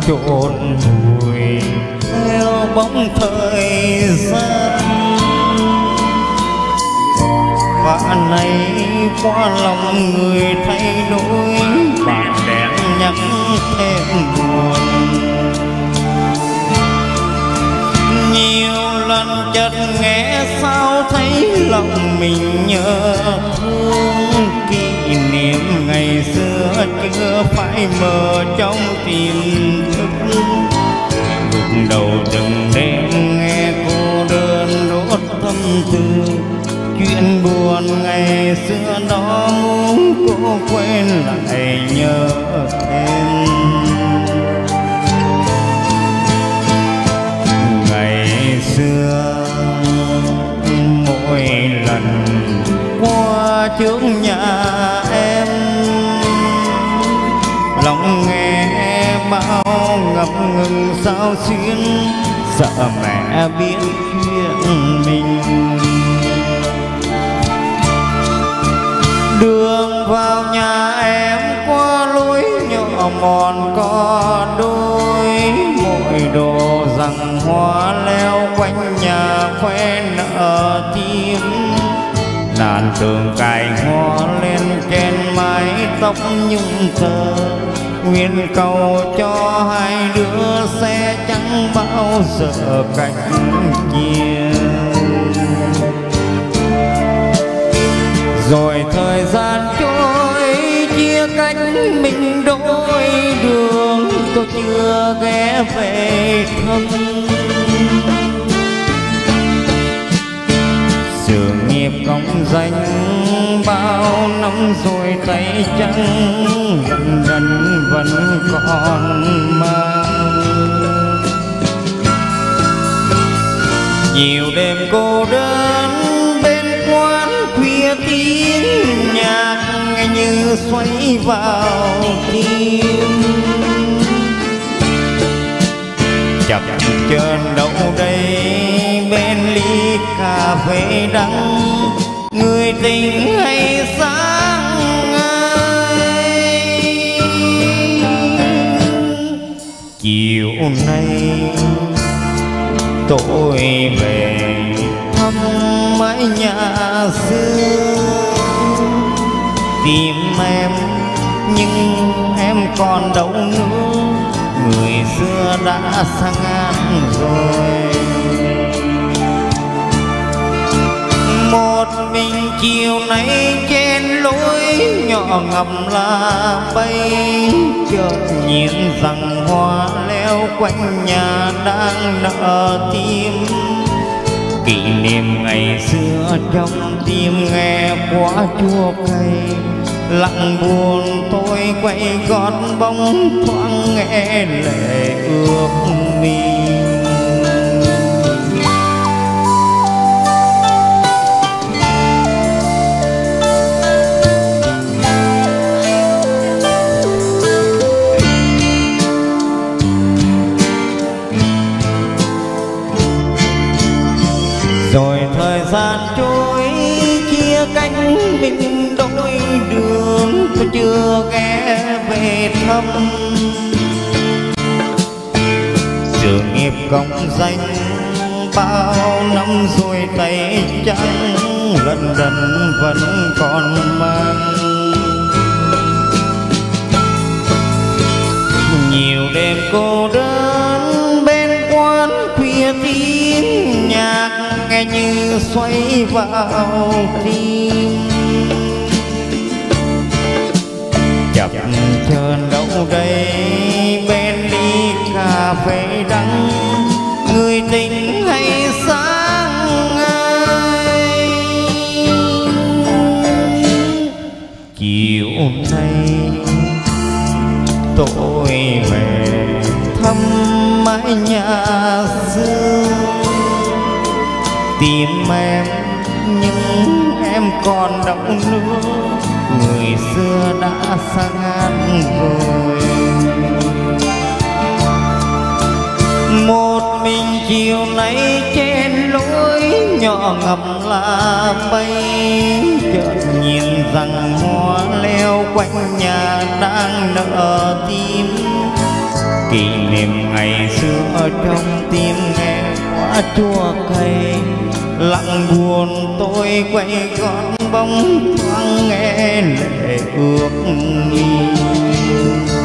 chôn vùi theo bóng thời gian. Và nay qua lòng người thay đổi, bạc đèn nhắc thêm buồn. Nhiều lần chợt nghe sao thấy lòng mình nhớ thương, kỷ niệm ngày xưa chưa phải mơ trong tiềm thức. Gục đầu từng đêm nghe cô đơn đốt tâm tư, chuyện buồn ngày xưa đó muốn cô quên lại nhớ thêm. Ngày xưa mỗi lần qua trước nhà em, lòng nghe bao ngập ngừng sao xuyên, sợ mẹ biết chuyện mình. Đường vào nhà em qua lối nhỏ mòn có đôi, mỗi đồ rằng hoa leo quanh nhà khoe nở tim. Đàn tường cài hoa lên trên mái tóc nhung thơ, nguyện cầu cho hai đứa sẽ chẳng bao giờ cách chia. Rồi thời gian trôi chia cách mình đôi đường, tôi chưa ghé về thăm. Sự nghiệp công danh bao năm rồi tay trắng, dần dần vẫn còn mang. Nhiều đêm cô đơn bên quán khuya tiếng nhạc nghe như xoáy vào tim. Chập chờn đâu đây bên ly cà phê đắng, người tình hay sáng ngời. Chiều nay tôi về thăm mái nhà xưa, tìm em nhưng em còn đâu nữa, người xưa đã xa ngàn rồi. Một mình chiều nay trên lối nhỏ ngầm lá bay, chợt nhiên rằng hoa leo quanh nhà đang nở tim. Kỷ niệm ngày xưa trong tim nghe quá chua cay, lặng buồn tôi quay gót bóng thoáng nghe lệ ướt mi. Rồi thời gian trôi chia cách mình đôi đường, tôi chưa ghé về thăm. Sự nghiệp công danh bao năm rồi tay trắng, lần lần vẫn còn mang. Nhiều đêm cô đơn bên quán khuya tiếng nhạc nghe như xoáy vào tim. Chập chờn đâu đây bên ly cà phê đắng, người tình hay sáng ngời. Chiều nay tôi về thăm mái nhà xưa, tìm em nhưng em còn đâu nữa, người xưa đã xa ngàn rồi. Một mình chiều nay trên lối nhỏ ngầm lá bay, chợt nhìn rằng hoa leo quanh nhà đang nở tim. kỷ niệm ngày xưa trong tim nghe quá chua cay. Lặng buồn tôi quay gót bóng thoáng nghe lệ ước.